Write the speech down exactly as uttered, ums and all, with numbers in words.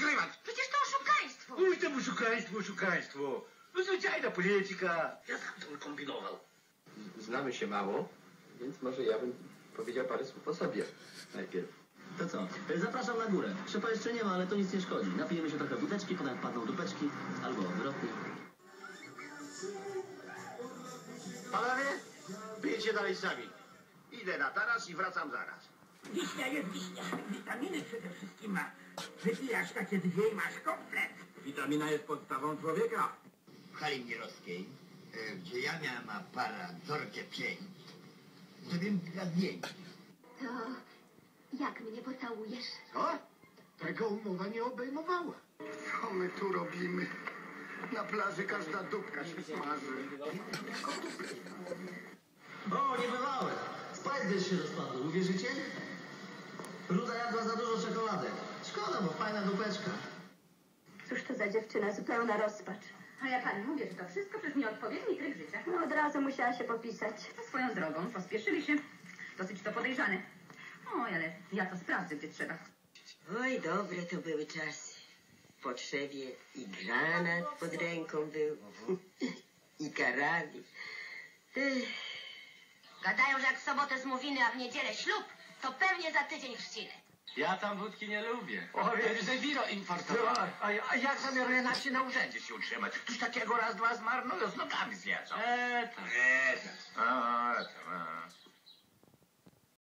ukrywać? Przecież to oszukaństwo. Uj, tam oszukaństwo, oszukaństwo. No zwyczajna polityka. Ja sam to kombinował. Znamy się mało, więc może ja bym powiedział parę słów o sobie najpierw. To co? Zapraszam na górę. Szefa jeszcze nie ma, ale to nic nie szkodzi. Napijemy się trochę wódeczki, potem wpadną dupeczki, albo odwrotnie. Panowie, pijcie dalej sami. Idę na taras i wracam zaraz. Wiśnia jest wiśnia. Witaminy przede wszystkim ma. Wypijasz takie dwie i masz komplet. Witamina jest podstawą człowieka. W hali Mirowskiej, e, gdzie ja miałem aparat Zorkę pięć, zrobiłem dla zdjęć. To jak mnie pocałujesz? Co? Tego umowa nie obejmowała. Co my tu robimy? Na plaży każda dupka się smaży. O, niebywałe! Spice się rozpadł, uwierzycie? Ruda jadła za dużo czekoladek. Szkoda, bo fajna dupeczka. Cóż to za dziewczyna, zupełna rozpacz. A ja pani mówię, że to wszystko przez nieodpowiedni tryb życia. No od razu musiała się popisać. Swoją drogą, pospieszyli się. Dosyć to podejrzane. Oj, ale ja to sprawdzę, gdzie trzeba. Oj, dobre to były czasy. W potrzebie i granat pod ręką był, i karabin. Ech. Gadają, że jak w sobotę zmówiny, a w niedzielę ślub, to pewnie za tydzień chrzciny. Ja tam wódki nie lubię. O, wiesz, że wino importowane. A, a jak zamiar Renacie na urzędzie się utrzymać? Ktoś takiego raz, dwa zmarnuje, z nogami zjeżdżał. Eee, to. Eee, to. A, to, a.